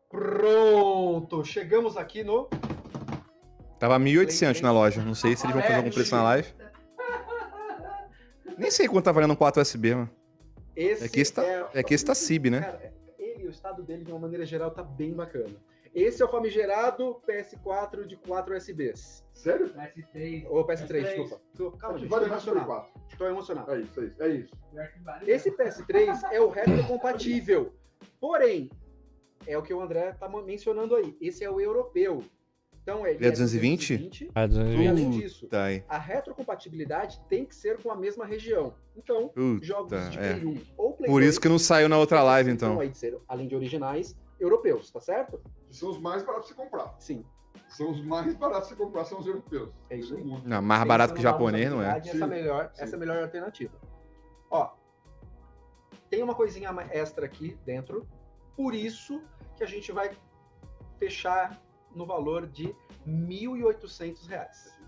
Pronto, chegamos aqui no... Tava 1.800 na loja. Não sei se eles vão fazer algum preço na live. Nem sei quanto tá valendo um 4 USB, mano. Esse tá CIB, né? Cara, o estado dele, de uma maneira geral, tá bem bacana. Esse é o famigerado PS4 de 4 USBs. Sério? PS3. Ou PS3, desculpa. Calma, gente, tô emocionado. Tô emocionado. É isso. Esse PS3 é o retrocompatível. Porém, é o que o André tá mencionando aí. Esse é o europeu. Então, ele é 220? É 220. E além disso, Tá. a retrocompatibilidade tem que ser com a mesma região. Então, jogos de Play 1 ou Play 2... Por isso que não saiu na outra live, então. Aí de ser, além de originais, europeus, tá certo? Que são os mais baratos de você comprar. Sim. São os mais baratos de você comprar, são os europeus. É isso aí. Não, mais barato que japonês, não é? Essa é a melhor alternativa. Ó, tem uma coisinha extra aqui dentro, por isso que a gente vai fechar no valor de R$ 1.800.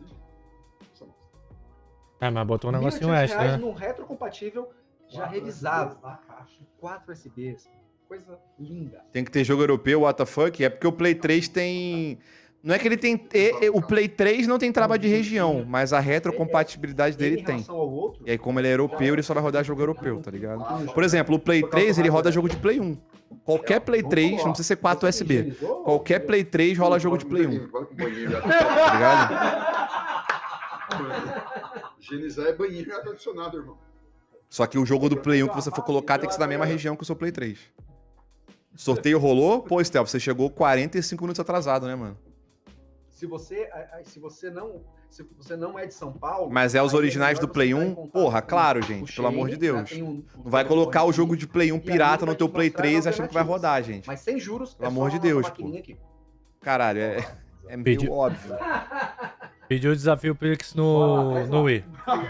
Mas botou um negocinho extra, né? Num retrocompatível já revisado. 4 USBs. Coisa linda. Tem que ter jogo europeu, what the fuck? É porque o Play 3 tem... Não é que ele tem... O Play 3 não tem trava de região, mas a retrocompatibilidade dele tem. E aí, como ele é europeu, ele só vai rodar jogo europeu, tá ligado? Por exemplo, o Play 3, ele roda jogo de Play 1. Qualquer Play 3, não precisa ser 4 USB. Qualquer Play 3 rola jogo de Play 1. Tá ligado? Higienizar é banheiro e ar-condicionado, irmão. Só que o jogo do Play 1 que você for colocar tem que ser da mesma região que o seu Play 3. Sorteio rolou? Pô, Estel, você chegou 45 minutos atrasado, né, mano? Se você não é de São Paulo... Mas é os originais do Play 1? Porra, claro, gente, pelo amor de Deus. Não vai colocar o jogo de Play 1 pirata no teu Play 3 achando que vai rodar, gente. Mas sem juros, pelo amor de Deus, pô. Caralho, é meio óbvio. Pediu o desafio Pix no Wii.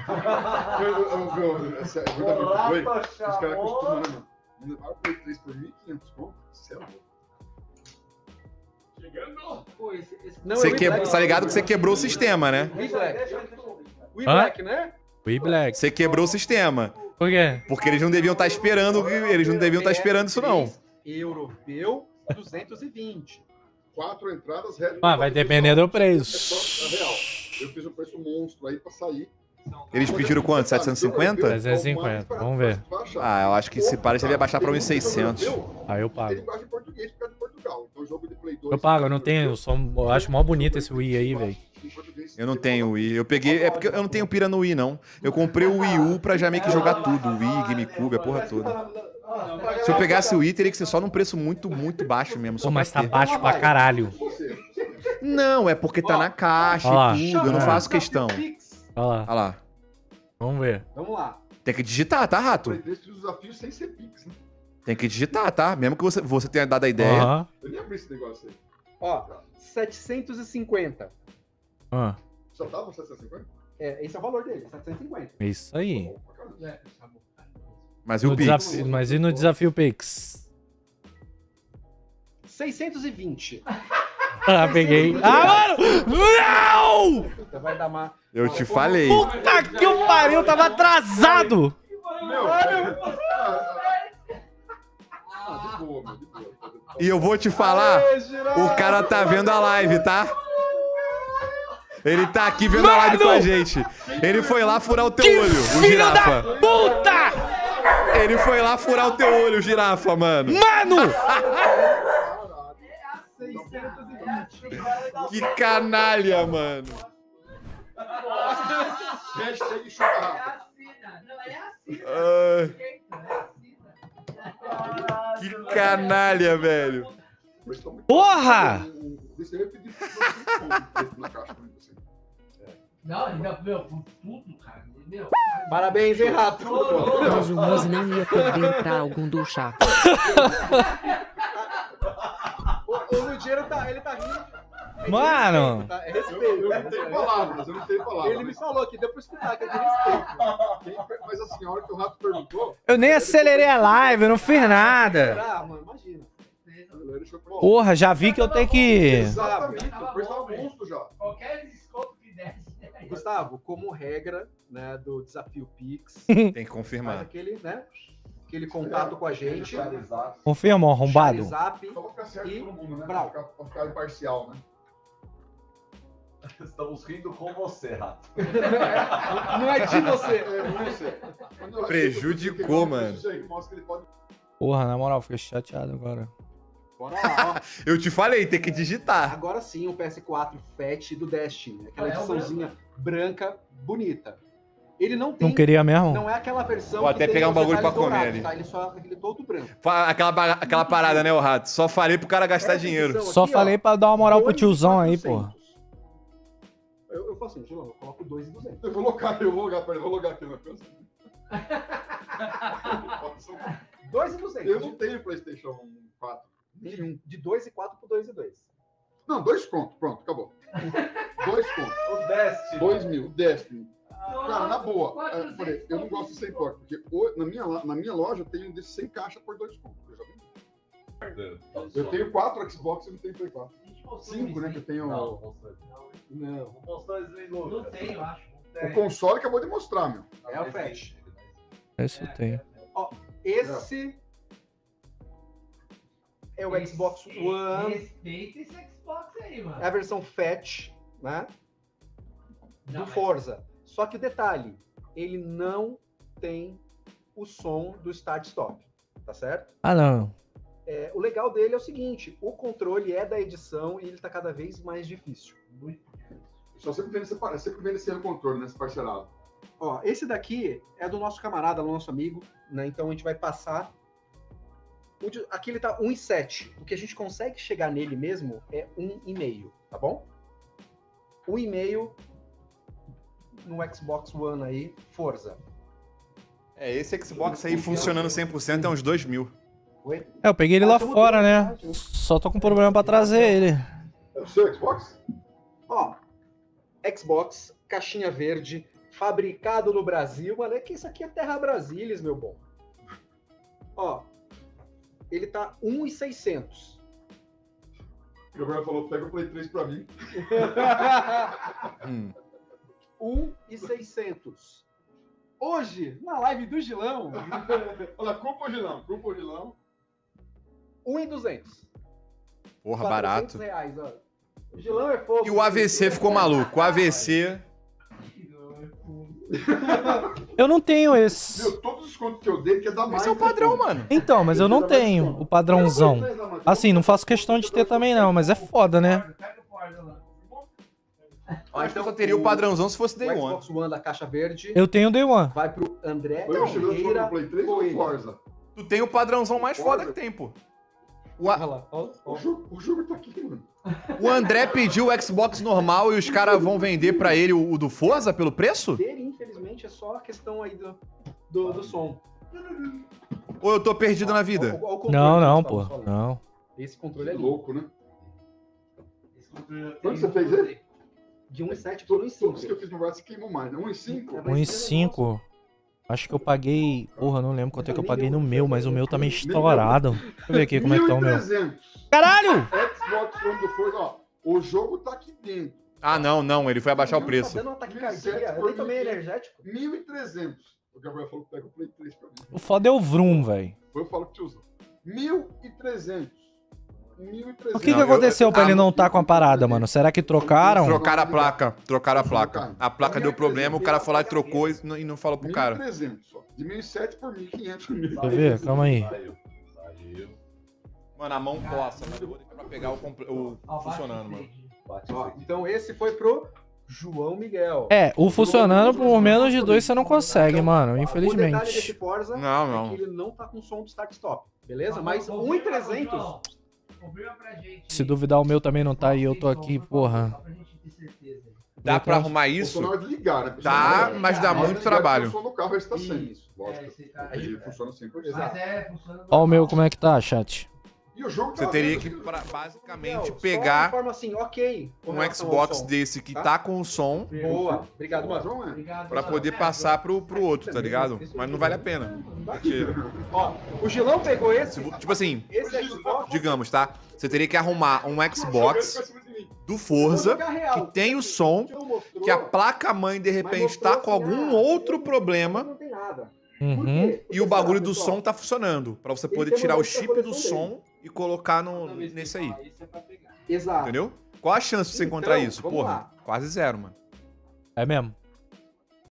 Os caras costumam, né, mano? Levar o Play 3 por 1.500 conto? Você é louco. Você tá ligado que você quebrou o sistema, né? Wii Black, né? Wii Black. Você quebrou o sistema. Por quê? Porque eles não deviam estar esperando, isso, não. Europeu, 220. 4 entradas, vai depender do preço. É real. Eu fiz um preço monstro aí pra sair. Eles pediram quanto? 750? 350, vamos ver. Eu acho que se parece ele ia baixar pra 1.600. Eu pago. Ele baixa em português por causa de Portugal. Então o jogo de Play 2... Eu pago, eu não tenho, eu acho mó bonito esse Wii aí, velho. Eu não tenho Wii. Eu peguei... É porque eu não tenho pira no Wii, não. Eu comprei o Wii U pra já meio que jogar tudo. O Wii, GameCube, a porra toda. Se eu pegasse o Wii, teria que ser só num preço muito, muito baixo mesmo. Pô, mas tá baixo pra caralho. Não, é porque tá na caixa e tudo. Eu não faço questão. Olha lá. Vamos ver. Vamos lá. Tem que digitar, tá, Rato? Desafio sem ser Pix, né? Tem que digitar, tá? Mesmo que você tenha dado a ideia. Eu nem abri esse negócio aí. Ó, 750. Já tava 750? Esse é o valor dele, 750. Isso aí. Mas e o Pix? Mas e no desafio Pix? 620. Peguei. Mano! Não! Você vai dar uma... Eu te falei. Puta que o pariu, eu tava atrasado! De boa. E eu vou te falar, o cara tá vendo a live, tá? Ele tá aqui vendo a live com a gente. Ele foi lá furar o teu olho, o Girafa. Filho da puta! Ele foi lá furar o teu olho, o Girafa, mano. Mano! Que canalha, mano. Hashtag chupa. Que canalha, velho. Porra! Não, ainda, meu, tudo, cara. Meu. Parabéns, hein, Rato? Mas o Muzi não ia perder pra algum do chato. O Ludiero ele tá rindo. Mano! É respeito. Eu não tenho palavras, Ele me falou que deu pra escutar, que é de respeito. Mas assim, a hora que o Rato perguntou... Eu nem acelerei a live, eu não fiz nada. Mano, imagina. Porra, já vi que eu tenho que... Exatamente, o preço tava monstro já. Qualquer desconto que desse. Gustavo, como regra, né, do desafio Pix... Tem que confirmar. Faz aquele, né? aquele contato com a gente. Confirma, arrombado. Zap Só pra ficar certo e todo mundo, né? brau. Pra ficar imparcial, né? Estamos rindo com você, Rato. Não é de você. É, não sei. Quando eu Prejudicou, mano. Isso aí mostra que ele pode... Porra, na moral, fiquei chateado agora. Bora lá, ó. Eu te falei, tem que digitar. Agora sim, o PS4 Fat do Destiny. Aquela ediçãozinha branca, bonita. Ele não tem... Não queria mesmo? Não é aquela versão Vou que até tem pegar um os bagulho detalhes pra comer dourados, ali. tá? Ele só aquele todo branco. Aquela parada, né, o Rato? Só falei pro cara gastar Essa dinheiro. edição Só aqui, falei ó, pra dar uma moral pro tiozão aí, 2.400. porra. Eu falo assim, Gilão, eu coloco 2.200. Eu vou logar, peraí, vou logar aqui na coisa. 2.200. Eu não tenho PlayStation 4. Nenhum. De 2 e 4 por 2 e 2. Não, 2 conto, pronto, acabou. 2 conto. O Destiny. 2.000, Destiny. Cara, na boa, 400 falei, eu não gosto de sem porta, porque na minha loja eu tenho desse sem caixa por 2 contos. Eu já vendi. Eu tenho 4 Xbox e não tenho Play 4. 5, né? Que eu tenho. Não, mostrou. Não. Não mostrou esse aí, Lucas. Não tem, eu acho. O console acabou de mostrar, meu. É o Fat. Esse eu tenho. Esse é o Xbox One. Respeita esse Xbox aí, mano. É a versão Fat, né? Não, Do mas- Forza. Só que o detalhe, ele não tem o som do start-stop, tá certo? Ah, não. O legal dele é o seguinte, o controle é da edição e ele tá cada vez mais difícil. Só sempre vendo esse controle, nesse parcelado. Ó, esse daqui é do nosso camarada, do nosso amigo, né? Então a gente vai passar... Aqui ele tá 1,7. O que a gente consegue chegar nele mesmo é 1,5, tá bom? 1,5 no Xbox One aí, Forza. Esse Xbox aí funcionando 100% é uns 2.000. Oi? Eu peguei ele lá fora, né? Só tô com problema pra trazer ele. É o seu Xbox? Ó, Xbox, caixinha verde, fabricado no Brasil. Mano, é que isso aqui é Terra Brasilis, meu bom. Ó, ele tá 1.600. O Gabriel falou, pega o Play 3 pra mim. 1.600. Hoje, na live do Gilão, Olha, culpa o Gilão. 1.200. Porra, barato. R$400, ó. O Gilão é fogo. E o AVC ficou maluco. O AVC... Eu não tenho esse. Meu, todos os contos que eu dei, quer dar mais. Esse é o padrão, mano. Então, mas eu não tenho o padrãozão. Assim, não faço questão de ter também não, mas é foda, né? Pega o Forza lá. Ó, então só teria o padrãozão se fosse O Day One. Xbox One da caixa verde Eu tenho o Day One. vai pro André Foi o Chilão que falou Ferreira do Play 3 ou o Coelho. Forza? Tu tem o padrãozão mais foda que tem, pô. Olha lá, ó. O jogo tá aqui, mano. O André pediu o Xbox normal e os caras vão vender pra ele o do Forza pelo preço? Dele, infelizmente, é só a questão aí do som. Ou eu tô perdido na vida? Ó o controle Não, que não, nós pô. estamos falando. Não. Esse controle é Que lindo. louco, né? Quanto Quanto você fez ele? De 1.7 por Todos que eu 1.5. fiz no Brasil queimou mais, né? 1,5? 1,5. Acho que eu paguei... Porra, não lembro quanto é que eu paguei no meu, mas o meu tá meio estourado. Deixa eu ver aqui como é que tá o meu. 1.300. Caralho! Xbox One do Forza, ó. O jogo tá aqui dentro. Ah, não, ele foi abaixar o preço. Tá dando um ataque cardíaco. Eu nem tomei energético. 1.300. O Gabriel falou que pega o Play 3 pra mim. O foda é o Vroom, velho. Eu falo que te usa. 1.300. 1.300. O que Não, aconteceu pra ele não tá com a parada, mano? Será que trocaram? Trocaram a placa. A placa deu problema, o cara foi lá e trocou e não falou pro cara. 1.300 só. De 1.700 por 1.500 por 1.000. Deixa eu ver, calma aí. Saiu. Mano, a mão coça, mas eu vou deixar pra pegar o funcionando, mano. Ó, então esse foi pro João Miguel. É, o funcionando por menos de 2 você não consegue, mano, O detalhe desse infelizmente. Forza Não. é que ele não tá com som do start-stop, beleza? Tá, Mas confirma, 1.300... João. Confirma pra gente. Se duvidar o meu também não tá e eu tô aqui, porra. Só pra gente ter certeza. Dá pra arrumar isso? Funciona de ligar, né? Dá, mas dá muito trabalho. O som do carro está sem. Isso. Lógico. Esse cara- Ele funciona 100%. Exato. Mas funciona. Ó o meu como é que tá, chat. E o jogo Você tá teria vendo que basicamente Não, só pegar de forma assim, ok. com um relação ao Xbox som. desse que tá? tá com o som Boa, obrigado, mano. Não é? Obrigado, pra mano. poder passar pro outro, tá ligado? Mas não vale a pena. Porque, Ó, o Gilão pegou esse. tipo assim, Esse Xbox. digamos, tá? Você teria que arrumar um Xbox do Forza que tem o som, que a placa-mãe de repente tá com algum outro problema. Não tem nada. Uhum. quê? E o bagulho do som tá funcionando. Pra você poder tem tirar o uma outra chip do coleção som e colocar nesse aí. Isso é pra pegar. Exato. Entendeu? Qual a chance de você encontrar Então, isso? vamos Porra, lá. quase zero, mano. É mesmo.